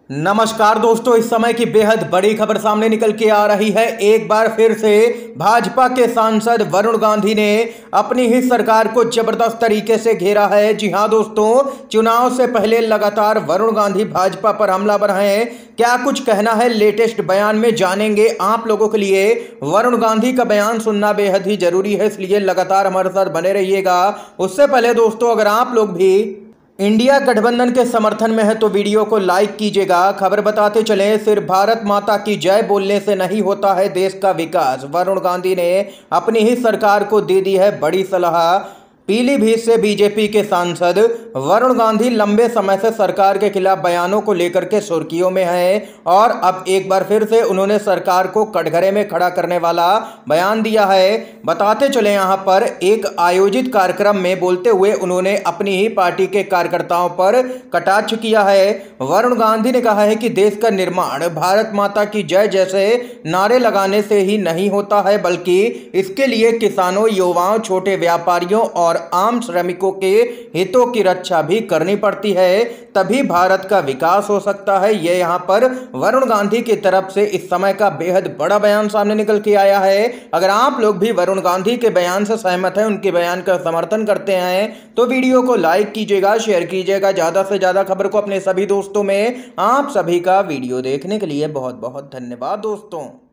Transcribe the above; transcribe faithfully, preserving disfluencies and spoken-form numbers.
नमस्कार दोस्तों, इस समय की बेहद बड़ी खबर सामने निकल के आ रही है। एक बार फिर से भाजपा के सांसद वरुण गांधी ने अपनी ही सरकार को जबरदस्त तरीके से घेरा है। जी हां दोस्तों, चुनाव से पहले लगातार वरुण गांधी भाजपा पर हमलावर हैं। क्या कुछ कहना है लेटेस्ट बयान में जानेंगे। आप लोगों के लिए वरुण गांधी का बयान सुनना बेहद ही जरूरी है, इसलिए लगातार हमारे साथ बने रहिएगा। उससे पहले दोस्तों, अगर आप लोग भी इंडिया गठबंधन के समर्थन में है तो वीडियो को लाइक कीजिएगा। खबर बताते चलें, सिर्फ भारत माता की जय बोलने से नहीं होता है देश का विकास। वरुण गांधी ने अपनी ही सरकार को दे दी है बड़ी सलाह। पीलीभीत से बीजेपी के सांसद वरुण गांधी लंबे समय से सरकार के खिलाफ बयानों को लेकर के सुर्खियों में हैं और अब एक बार फिर से उन्होंने सरकार को कटघरे में खड़ा करने वाला बयान दिया है। बताते चले, यहां पर एक आयोजित कार्यक्रम में बोलते हुए उन्होंने अपनी ही पार्टी के कार्यकर्ताओं पर कटाक्ष किया है। वरुण गांधी ने कहा है कि देश का निर्माण भारत माता की जय जैसे नारे लगाने से ही नहीं होता है, बल्कि इसके लिए किसानों, युवाओं, छोटे व्यापारियों और आम श्रमिकों के हितों की रक्षा भी करनी पड़ती है, तभी भारत का विकास हो सकता है। यह यहां पर वरुण गांधी की तरफ से इस समय का बेहद बड़ा बयान सामने निकल के आया है। अगर आप लोग भी वरुण गांधी के बयान से सहमत हैं, उनके बयान का समर्थन करते हैं, तो वीडियो को लाइक कीजिएगा, शेयर कीजिएगा ज्यादा से ज्यादा खबर को अपने सभी दोस्तों में। आप सभी का वीडियो देखने के लिए बहुत बहुत धन्यवाद दोस्तों।